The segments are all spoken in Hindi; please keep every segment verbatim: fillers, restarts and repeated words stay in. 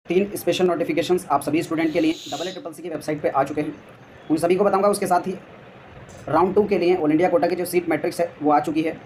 तीन स्पेशल नोटिफिकेशंस आप सभी स्टूडेंट के लिए डबल ए ट्रिपल सी की वेबसाइट पे आ चुके हैं। उन सभी को बताऊंगा। उसके साथ ही राउंड टू के लिए ऑल इंडिया कोटा की जो सीट मैट्रिक्स है वो आ चुकी है।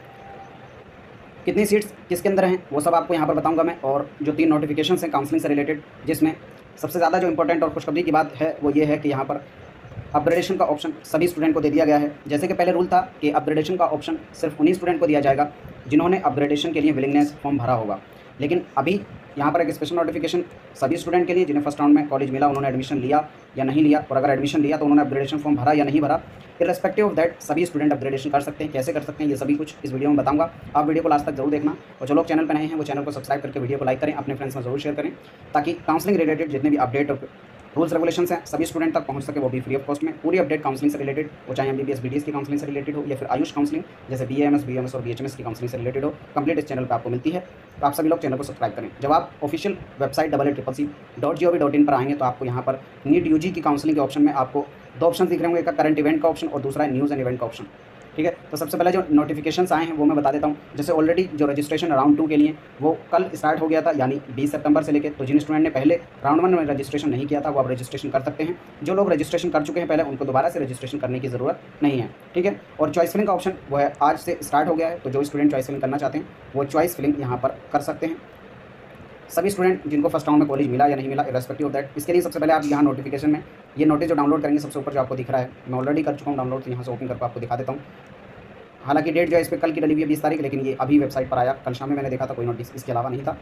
कितनी सीट्स किसके अंदर हैं वो सब आपको यहाँ पर बताऊंगा मैं। और जो तीन नोटिफिकेशंस हैं काउंसलिंग से रिलेटेड, जिसमें सबसे ज़्यादा जो इंपॉर्टेंट और खुशखबरी की बात है वो ये है कि यहाँ पर अपग्रेडेशन का ऑप्शन सभी स्टूडेंट को दे दिया गया है। जैसे कि पहले रूल था कि अपग्रेडेशन का ऑप्शन सिर्फ उन्हीं स्टूडेंट को दिया जाएगा जिन्होंने अपग्रेडेशन के लिए विलिंगनेस फॉर्म भरा होगा। लेकिन अभी यहाँ पर एक स्पेशल नोटिफिकेशन सभी स्टूडेंट के लिए जिन्हें फर्स्ट राउंड में कॉलेज मिला, उन्होंने एडमिशन लिया या नहीं लिया, और अगर एडमिशन लिया तो उन्होंने अपग्रेडेशन फॉर्म भरा या नहीं भरा, इर्रेस्पेक्टिव ऑफ दैट सभी स्टूडेंट अपग्रेडेशन कर सकते हैं। कैसे कर सकते हैं ये सभी कुछ इस वीडियो में बताऊंगा। आप वीडियो को लास्ट तक जरूर देखना, और जो लोग चैनल पर नए हैं वो चैनल को सब्सक्राइब करके वीडियो को लाइक करें, अपने फ्रेंड्स में जरूर शेयर करें, ताकि काउंसलिंग रिलेटेड जितने भी अपडेट और रूल्स रेगुलेशंस हैं सभी स्टूडेंट तक पहुंच सके, वो भी फ्री ऑफ कॉस्ट में। पूरी अपडेट काउंसलिंग से रिलेटेड हो, चाहे एमबीबीएस बीडीएस की काउंसलिंग से रिलेटेड हो या फिर आयुष काउंसलिंग जैसे बीएएमएस बीएमएस और बीएचएमएस की काउंसलिंग से रिलेटेड हो, कंप्लीट इस चैनल पर आपको मिलती है। तो आप सभी लोग चैनल को सब्सक्राइब करें। जब आप official website double A triple C dot G O V dot in पर आएंगे तो आपको यहाँ पर नीट यूजी की काउंसलिंग के ऑप्शन में आपको दो ऑप्शन दिख रहे होंगे, एक करंट इवेंट का ऑप्शन और दूसरा है न्यूज़ एंड इवेंट का ऑप्शन। ठीक है, तो सबसे पहले जो नोटिफिकेशंस आए हैं वो मैं बता देता हूँ। जैसे ऑलरेडी जो रजिस्ट्रेशन राउंड टू के लिए वो कल स्टार्ट हो गया था, यानी बीस सितंबर से लेकर। तो जिन स्टूडेंट ने पहले राउंड वन में रजिस्ट्रेशन नहीं किया था वो अब रजिस्ट्रेशन कर सकते हैं। जो लोग रजिस्ट्रेशन कर चुके हैं पहले, उनको दोबारा से रजिस्ट्रेशन करने की ज़रूरत नहीं है। ठीक है, और चॉइस फिलिंग का ऑप्शन वो है आज से स्टार्ट हो गया है। तो जो स्टूडेंट चॉइस फिलिंग करना चाहते हैं वो चॉइस फिलिंग यहाँ पर कर सकते हैं। सभी स्टूडेंट जिनको फर्स्ट राउंड में कॉलेज मिला या नहीं मिला, इर्रेस्पेक्टिव ऑफ दैट, इसके लिए सबसे पहले आप यहाँ नोटिफिकेशन में ये नोटिस जो डाउनलोड करेंगे, सबसे ऊपर जो आपको दिख रहा है, मैं ऑलरेडी कर चुका हूँ डाउनलोड, तो यहाँ से ओपन करके आपको दिखा देता हूँ। हालांकि डेट जो है इस पर कल की डली हुई है बीस तारीख, लेकिन ये अभी वेबसाइट पर आया, कल शाम में मैंने देखा था, कोई नोटिस इसके अलावा नहीं था।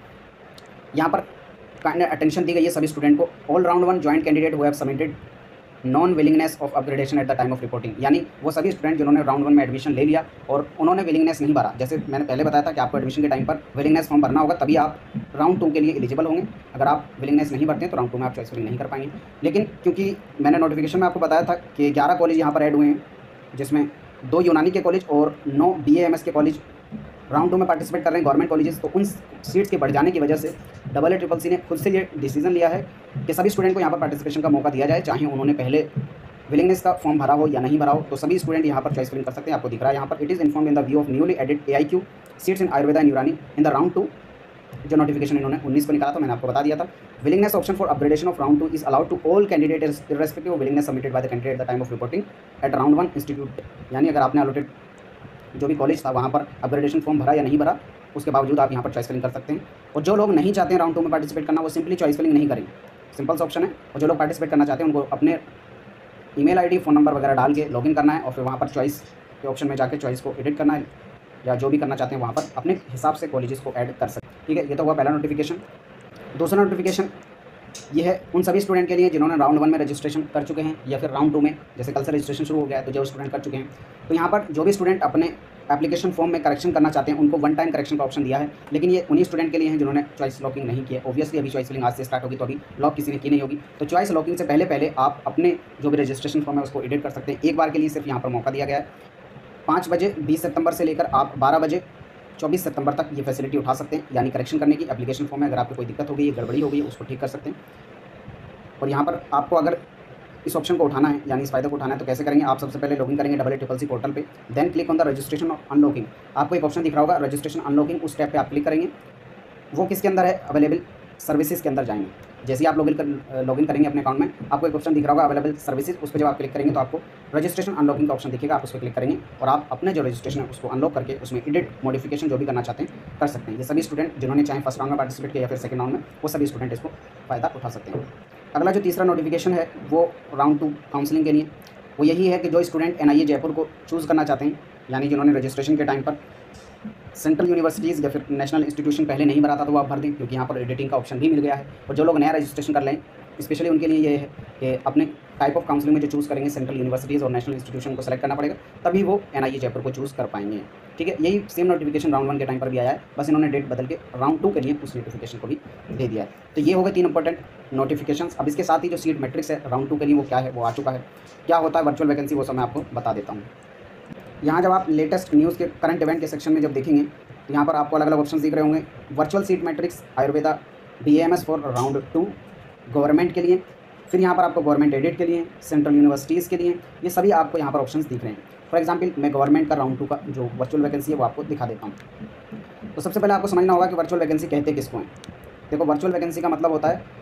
यहाँ पर काइंड अटेंशन दी गई है सभी स्टूडेंट को। All round one joined candidate who have submitted non willingness of upgradation at the time of reporting, यानी वो सभी स्टूडेंट जिन्होंने राउंड वन में एडमिशन ले लिया और उन्होंने विलिंगनेस नहीं भरा। जैसे मैंने पहले बताया था कि आपको एडमिशन के टाइम पर विलिंगनेस फॉर्म भरना होगा, तभी आप राउंड टू के लिए एलिजिबल होंगे। अगर आप विलिंगनेस नहीं भरते हैं तो राउंड टू में आप चॉइस फिलिंग नहीं कर पाएंगे। लेकिन क्योंकि मैंने नोटिफिकेशन में आपको बताया था कि ग्यारह कॉलेज यहाँ पर ऐड हुए हैं, जिसमें दो यूनानी के कॉलेज और नौ बी ए एम एस के कॉलेज राउंड टू में पार्टिसिपेट कर रहे हैं, गवर्नमेंट कॉलेजेस। तो उन सीट्स के बढ़ जाने की वजह से डबल ए ट्रिपल सी ने खुद से ये डिसीजन लिया है कि सभी स्टूडेंट को यहाँ पर पार्टिसिपेशन का मौका दिया जाए, चाहे उन्होंने पहले विलिंगनेस का फॉर्म भरा हो या नहीं भरा हो। तो सभी स्टूडेंट यहाँ पर चॉइस फिलिंग कर सकते हैं। आपको दिख रहा है यहाँ पर, it is inform in the view of newly added A I Q seats in Ayurveda and Unani in the round two. जो नोटिफिकेशन इन्होंने उन्नीस को निकाला था, मैंने आपको बता दिया था। Willingness option for upgradation of round two is allowed to all candidate irrespective of willingness submitted by the candidate at the time of reporting at round one institute. यानी अगर आपने अलॉटेड जो भी कॉलेज था वहाँ पर अपग्रेडेशन फॉर्म भरा या नहीं भरा, उसके बावजूद आप यहाँ पर चॉइस फिलिंग कर सकते हैं। और जो लोग नहीं चाहते हैं राउंड टू में पार्टिसिपेट करना, वो सिंपली चॉइस फिलिंग नहीं करेंगे, सिंपल सा ऑप्शन है। और जो लोग पार्टिसिपेट करना चाहते हैं उनको अपने ईमेल आईडी, फ़ोन नंबर वगैरह डाल के लॉगिन करना है, और फिर वहाँ पर चॉइस के ऑप्शन में जाके चॉइस को एडिट करना है, या जो भी करना चाहते हैं वहाँ पर अपने हिसाब से कॉलेजेस को ऐड कर सकते हैं। ठीक है, ये तो हुआ पहला नोटिफिकेशन। दूसरा नोटिफिकेशन ये है उन सभी स्टूडेंट के लिए जिन्होंने राउंड वन में रजिस्ट्रेशन कर चुके हैं या फिर राउंड टू में, जैसे कल से रजिस्ट्रेशन शुरू हो गया है, तो जो स्टूडेंट कर चुके हैं, तो यहाँ पर जो भी स्टूडेंट अपने एप्लीकेशन फॉर्म में करेक्शन करना चाहते हैं उनको वन टाइम करेक्शन का ऑप्शन दिया है। लेकिन ये उन्हीं स्टूडेंट के लिए हैं जिन्होंने चॉइस लॉकिंग नहीं किया। ऑब्वियसली अभी चॉइस फिलिंग आज से स्टार्ट होगी, तो अभी लॉक किसी ने की नहीं होगी। तो चॉइस लॉकिंग से पहले पहले आप अपने जो भी रजिस्ट्रेशन फॉर्म है उसको एडिट कर सकते हैं। एक बार के लिए सिर्फ यहाँ पर मौका दिया गया है। पाँच बजे बीस सितंबर से लेकर आप बारह बजे चौबीस सितंबर तक ये फैसिलिटी उठा सकते हैं, यानी करेक्शन करने की। एप्लीकेशन फॉर्म में अगर आपको कोई दिक्कत हो गई, गड़बड़ी हो गई, उसको ठीक कर सकते हैं। और यहाँ पर आपको अगर इस ऑप्शन को उठाना है, यानी इस फायदे को उठाना है, तो कैसे करेंगे? आप सबसे पहले लॉगिन करेंगे double A triple C portal पे, then click on the registration और अनलॉकिंग। आपको एक ऑप्शन दिख रहा होगा रजिस्ट्रेशन अनलॉकिंग, उस टैब पे आप क्लिक करेंगे। वो किसके अंदर है? अवेलेबल सर्विसेज के अंदर जाएंगे। जैसे ही आप लॉगिन कर लॉगिन करेंगे अपने अकाउंट में, आपको एक ऑप्शन दिख रहा होगा अवेलेबल सर्विसेज, उस पर जब आप क्लिक करेंगे तो आपको रजिस्ट्रेशन अनलॉकिंग का ऑप्शन दिखेगा। आप उस पर क्लिक करेंगे और आप अपने जो रजिस्ट्रेशन है उसको अनलॉक करके उसमें एडिट मॉडिफिकेशन जो भी करना चाहते हैं कर सकते हैं। ये सभी स्टूडेंट जिन्होंने चाहे फर्स्ट राउंड में पार्टिसिपेट किया या फिर सेकंड राउंड में, वो सभी स्टूडेंट इसको फ़ायदा उठा सकते हैं। अगला जो तीसरा नोटिफिकेशन है वो राउंड टू काउंसलिंग के लिए, वो यही है कि जो student N I A Jaipur को चूज़ करना चाहते हैं, यानी जिन्होंने रजिस्ट्रेशन के टाइम पर सेंट्रल यूनिवर्सिटीज़ या फिर नेशनल इंस्टीट्यूशन पहले नहीं भरा था, तो वो आप भर दें, क्योंकि यहाँ पर एडिटिंग का ऑप्शन भी मिल गया है। और जो लोग नया रजिस्ट्रेशन कर लें, स्पेशली उनके लिए ये है कि अपने टाइप ऑफ काउंसलिंग में जो चूज़ करेंगे सेंट्रल यूनिवर्सिटीज़ और नेशनल इंस्टीट्यूशन को सेलेक्ट करना पड़ेगा, तभी वो एन आई ए जयपुर को चूज़ कर पाएंगे। ठीक है, यही सेम नोटिफिकेशन राउंड वन के टाइम पर भी आया है, बस इन्होंने डेट बदल के राउंड टू के लिए उस नोटिफिकेशन को भी दे दिया है। तो ये हो गए तीन इंपॉर्टेंट नोटिफिकेशंस। अब इसके साथ ही जो सीट मैट्रिक्स है राउंड टू के लिए वो क्या है, वो आ चुका है। क्या होता है वर्चुअल वैकेंसी, वो सब मैं आपको बता देता हूँ। यहाँ जब आप लेटेस्ट न्यूज़ के करंट इवेंट के सेक्शन में जब देखेंगे, तो यहाँ पर आपको अलग अलग ऑप्शन दिख रहे होंगे। Virtual seat matrix Ayurveda B A M S for round two government के लिए, फिर यहाँ पर आपको गवर्नमेंट एडेड के लिए, सेंट्रल यूनिवर्सिटीज़ के लिए, ये सभी आपको यहाँ पर ऑप्शंस दिख रहे हैं। फॉर एग्जांपल मैं गवर्नमेंट का राउंड टू का जो वर्चुअल वैकेंसी है वो आपको दिखा देता हूँ। तो सबसे पहले आपको समझना होगा कि वर्चुअल वैकेंसी कहते किसको हैं। देखो, वर्चुअल वैकेंसी का मतलब होता है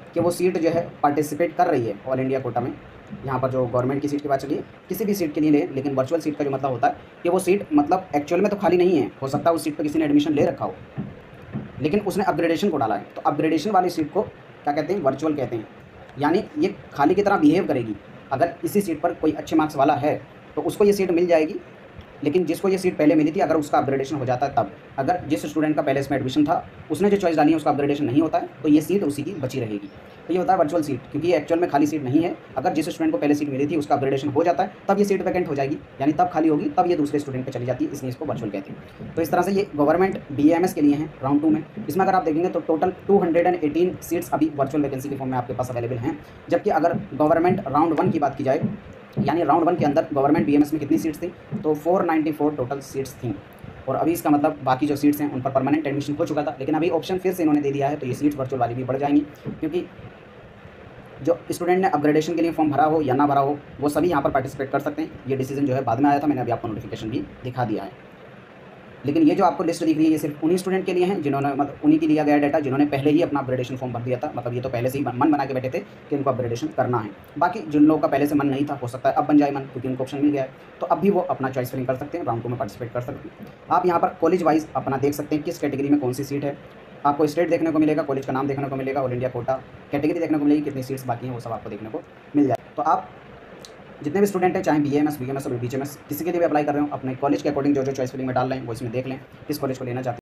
कि वो सीट जो है पार्टिसिपेट कर रही है ऑल इंडिया कोटा में। यहाँ पर जो गवर्नमेंट की सीट की बात चलिए, किसी भी सीट के लिए ले, लेकिन वर्चुअल सीट का जो मतलब होता है कि वो सीट मतलब एक्चुअल में तो खाली नहीं है, हो सकता है उस सीट पर किसी ने एडमिशन ले रखा हो, लेकिन उसने अपग्रेडेशन को डाला है। तो अपग्रेडेशन वाली सीट को क्या कहते हैं? वर्चुअल कहते हैं। यानी ये खाली की तरह बिहेव करेगी। अगर इसी सीट पर कोई अच्छे मार्क्स वाला है तो उसको ये सीट मिल जाएगी, लेकिन जिसको ये सीट पहले मिली थी, अगर उसका अपग्रेडेशन हो जाता है तब। अगर जिस स्टूडेंट का पहले इसमें एडमिशन था, उसने जो चॉइस डाली है, उसका अपग्रेडेशन नहीं होता है, तो ये सीट उसी की बची रहेगी। तो ये होता है वर्चुअल सीट, क्योंकि ये एक्चुअल में खाली सीट नहीं है। अगर जिस स्टूडेंट को पहले सीट मिली थी, उसका अपग्रेडेशन हो जाता है, तब ये सीट वैकेंट हो जाएगी, यानी तब खाली होगी, तब ये दूसरे स्टूडेंट पर चली जाती है, इसलिए इसको वर्चुअल कहते हैं। तो इस तरह से ये गवर्नमेंट बी एम एस के लिए हैं राउंड टू में। इसमें अगर आप देखेंगे तो total two hundred and eighteen seats अभी वर्चुअल वैकेंसी के फॉर्म में आपके पास अवेलेबल हैं। जबकि अगर गवर्नमेंट राउंड वन की बात की जाए, यानी राउंड वन के अंदर गवर्नमेंट बीएमएस में कितनी सीट्स थी? तो four ninety four total seats थी। और अभी इसका मतलब बाकी जो सीट्स हैं उन पर परमानेंट एडमिशन हो चुका था, लेकिन अभी ऑप्शन फिर से इन्होंने दे दिया है, तो ये सीट्स वर्चुअल वाली भी बढ़ जाएंगी, क्योंकि जो स्टूडेंट ने अपग्रेडेशन के लिए फॉर्म भरा हो या ना भरा हो, वो सभी यहाँ पर पार्टिसिपेट कर सकते हैं। ये डिसीजन जो है बाद में आया था, मैंने अभी आपको नोटिफिकेशन भी दिखा दिया है। लेकिन ये जो आपको लिस्ट दिख रही है, ये सिर्फ उन्हीं स्टूडेंट के लिए हैं जिन्होंने मतलब उन्हीं की लिया गया डाटा जिन्होंने पहले ही अपना अपग्रेडेशन फॉर्म भर दिया था। मतलब ये तो पहले से ही मन बना के बैठे थे कि उनको अपग्रेडेशन करना है। बाकी जिन लोगों का पहले से मन नहीं था, हो सकता है अब बन जाए मन, क्योंकि उनको ऑप्शन मिल गया है, तो अब भी वो अपना चॉइस फिलिंग कर सकते हैं, राउंड टू में पार्टिसिपेट कर सकते हैं। आप यहाँ पर कॉलेज वाइज अपना देख सकते हैं किस कैटेगरी में कौन सी सीट है। आपको स्टेट देखने को मिलेगा, कॉलेज का नाम देखने को मिलेगा, ऑल इंडिया कोटा कैटेगरी देखने को मिलेगी, कितनी सीट्स बाकी हैं वो सब आपको देखने को मिल जाए। तो आप जितने भी स्टूडेंट हैं, चाहे B M S, B M S और बी एच एम एस, किसी के लिए भी अप्लाई कर रहे हो, अपने कॉलेज के अकॉर्डिंग जो जो चॉइस फिलिंग में डाल रहे हैं वो इसमें देख लें किस कॉलेज को लेना चाहते हैं।